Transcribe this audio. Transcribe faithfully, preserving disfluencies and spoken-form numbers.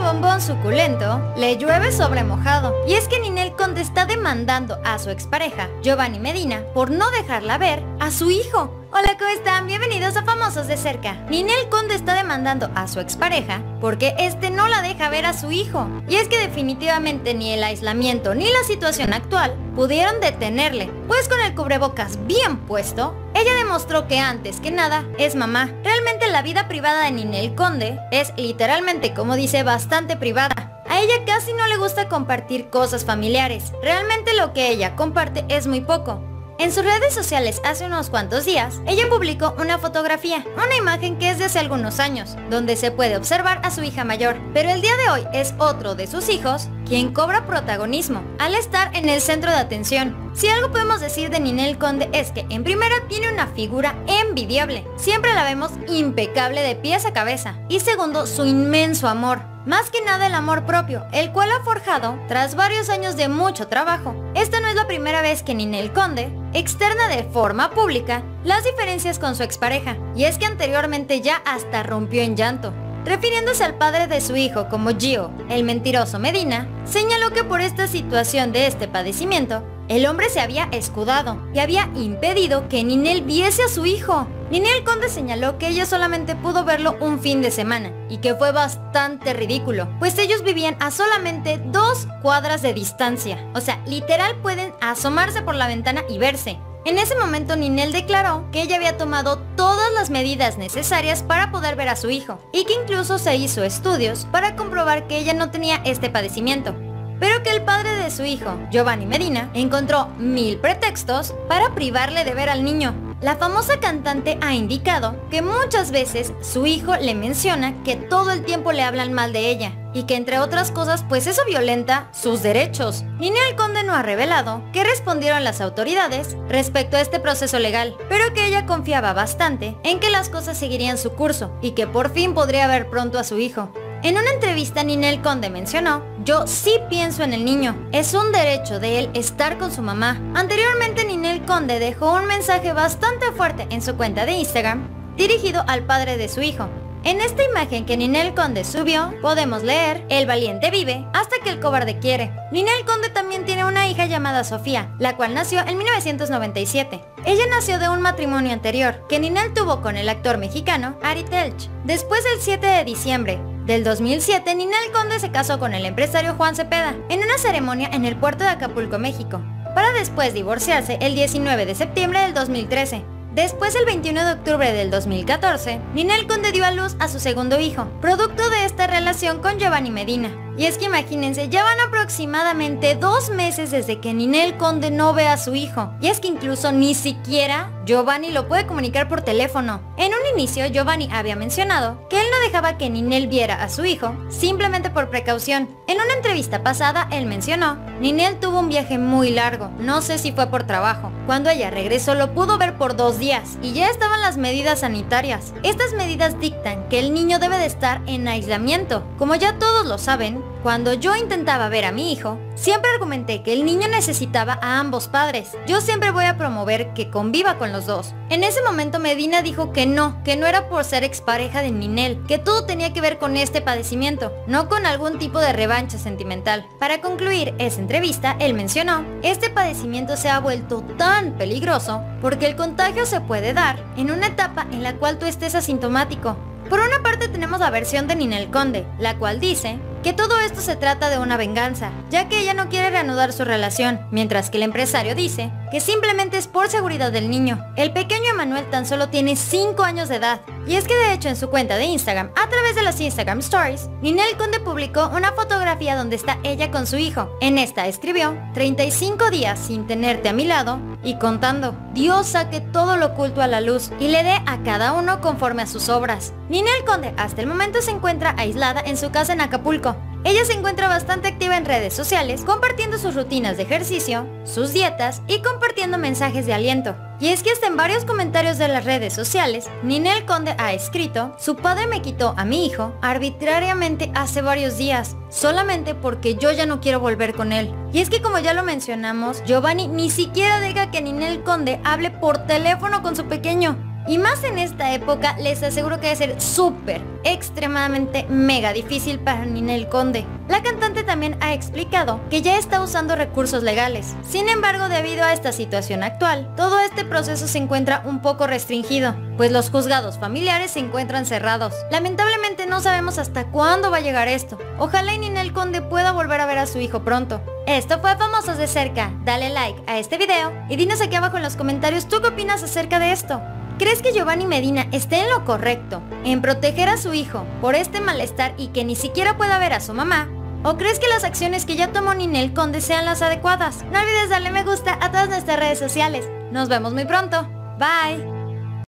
bombón suculento, le llueve sobre mojado. Y es que Ninel Conde está demandando a su expareja, Giovanni Medina, por no dejarla ver a su hijo. Hola, ¿cómo están? Bienvenidos a Famosos de Cerca. Ninel Conde está demandando a su expareja porque este no la deja ver a su hijo. Y es que definitivamente ni el aislamiento ni la situación actual pudieron detenerle, pues con el cubrebocas bien puesto, ella demostró que antes que nada es mamá. Realmente la vida privada de Ninel Conde es literalmente, como dice, bastante privada. A ella casi no le gusta compartir cosas familiares. Realmente lo que ella comparte es muy poco. En sus redes sociales hace unos cuantos días, ella publicó una fotografía, una imagen que es de hace algunos años, donde se puede observar a su hija mayor. Pero el día de hoy es otro de sus hijos quien cobra protagonismo, al estar en el centro de atención. Si algo podemos decir de Ninel Conde es que en primera tiene una figura envidiable, siempre la vemos impecable de pies a cabeza. Y segundo, su inmenso amor. Más que nada el amor propio, el cual ha forjado tras varios años de mucho trabajo. Esta no es la primera vez que Ninel Conde externa de forma pública las diferencias con su expareja, y es que anteriormente ya hasta rompió en llanto. Refiriéndose al padre de su hijo como Gio, el mentiroso Medina, señaló que por esta situación de este padecimiento, el hombre se había escudado y había impedido que Ninel viese a su hijo. Ninel Conde señaló que ella solamente pudo verlo un fin de semana y que fue bastante ridículo, pues ellos vivían a solamente dos cuadras de distancia. O sea, literal pueden asomarse por la ventana y verse. En ese momento Ninel declaró que ella había tomado todas las medidas necesarias para poder ver a su hijo y que incluso se hizo estudios para comprobar que ella no tenía este padecimiento. Pero que el padre de su hijo, Giovanni Medina, encontró mil pretextos para privarle de ver al niño. La famosa cantante ha indicado que muchas veces su hijo le menciona que todo el tiempo le hablan mal de ella y que entre otras cosas pues eso violenta sus derechos. Ninel Conde no ha revelado qué respondieron las autoridades respecto a este proceso legal, pero que ella confiaba bastante en que las cosas seguirían su curso y que por fin podría ver pronto a su hijo. En una entrevista Ninel Conde mencionó: "Yo sí pienso en el niño, es un derecho de él estar con su mamá". Anteriormente Ninel Conde dejó un mensaje bastante fuerte en su cuenta de Instagram dirigido al padre de su hijo. En esta imagen que Ninel Conde subió, podemos leer: "El valiente vive hasta que el cobarde quiere". Ninel Conde también tiene una hija llamada Sofía, la cual nació en mil novecientos noventa y siete. Ella nació de un matrimonio anterior que Ninel tuvo con el actor mexicano Ari Telch. Después, el siete de diciembre del dos mil siete, Ninel Conde se casó con el empresario Juan Cepeda en una ceremonia en el puerto de Acapulco, México, para después divorciarse el diecinueve de septiembre del dos mil trece. Después, el veintiuno de octubre del dos mil catorce, Ninel Conde dio a luz a su segundo hijo, producto de esta relación con Giovanni Medina. Y es que imagínense, ya van aproximadamente dos meses desde que Ninel Conde no ve a su hijo. Y es que incluso ni siquiera Giovanni lo puede comunicar por teléfono. En un inicio, Giovanni había mencionado que él no dejaba que Ninel viera a su hijo, simplemente por precaución. En una entrevista pasada, él mencionó: "Ninel tuvo un viaje muy largo, no sé si fue por trabajo. Cuando ella regresó lo pudo ver por dos días y ya estaban las medidas sanitarias. Estas medidas dictan que el niño debe de estar en aislamiento. Como ya todos lo saben, cuando yo intentaba ver a mi hijo, siempre argumenté que el niño necesitaba a ambos padres. Yo siempre voy a promover que conviva con los dos". En ese momento Medina dijo que no, que no era por ser expareja de Ninel, que todo tenía que ver con este padecimiento, no con algún tipo de revancha sentimental. Para concluir esa entrevista, él mencionó: "Este padecimiento se ha vuelto tan peligroso porque el contagio se puede dar en una etapa en la cual tú estés asintomático". Por una parte tenemos la versión de Ninel Conde, la cual dice que todo esto se trata de una venganza, ya que ella no quiere reanudar su relación, mientras que el empresario dice que simplemente es por seguridad del niño. El pequeño Emanuel tan solo tiene cinco años de edad, y es que de hecho en su cuenta de Instagram, a través de los Instagram Stories, Ninel Conde publicó una fotografía donde está ella con su hijo. En esta escribió: "treinta y cinco días sin tenerte a mi lado y contando. Dios saque todo lo oculto a la luz y le dé a cada uno conforme a sus obras". Ninel Conde hasta el momento se encuentra aislada en su casa en Acapulco. Ella se encuentra bastante activa en redes sociales, compartiendo sus rutinas de ejercicio, sus dietas y compartiendo mensajes de aliento. Y es que hasta en varios comentarios de las redes sociales, Ninel Conde ha escrito: "Su padre me quitó a mi hijo arbitrariamente hace varios días, solamente porque yo ya no quiero volver con él". Y es que, como ya lo mencionamos, Giovanni ni siquiera deja que Ninel Conde hable por teléfono con su pequeño. Y más en esta época, les aseguro que debe ser súper, extremadamente mega difícil para Ninel Conde. La cantante también ha explicado que ya está usando recursos legales. Sin embargo, debido a esta situación actual, todo este proceso se encuentra un poco restringido, pues los juzgados familiares se encuentran cerrados. Lamentablemente no sabemos hasta cuándo va a llegar esto. Ojalá y Ninel Conde pueda volver a ver a su hijo pronto. Esto fue Famosos de Cerca. Dale like a este video y dinos aquí abajo en los comentarios tú qué opinas acerca de esto. ¿Crees que Giovanni Medina esté en lo correcto en proteger a su hijo por este malestar y que ni siquiera pueda ver a su mamá? ¿O crees que las acciones que ya tomó Ninel Conde sean las adecuadas? No olvides darle me gusta a todas nuestras redes sociales. Nos vemos muy pronto. Bye.